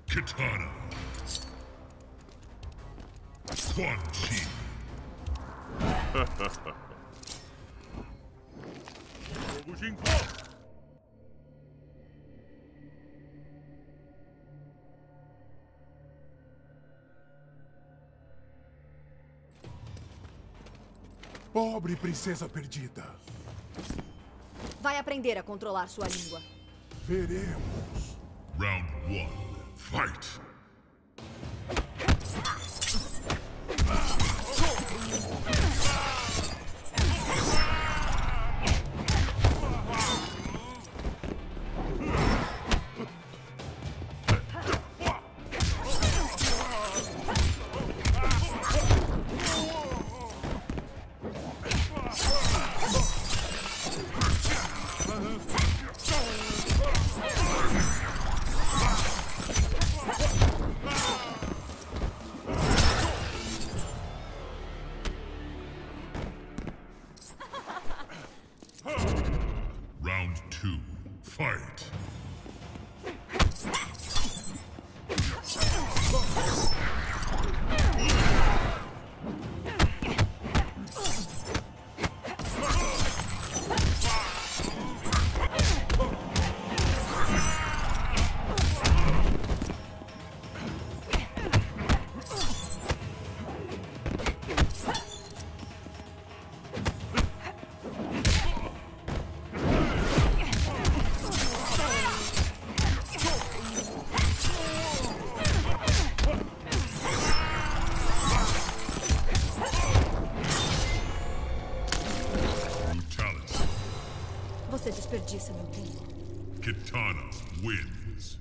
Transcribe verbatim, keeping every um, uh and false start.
Katana. Quan Chi. Fogo Jinko. Pobre princesa perdida. Vai aprender a controlar sua língua. Veremos. Round one. Fight. Round two. Fight. Você desperdiça meu tempo. Katana wins.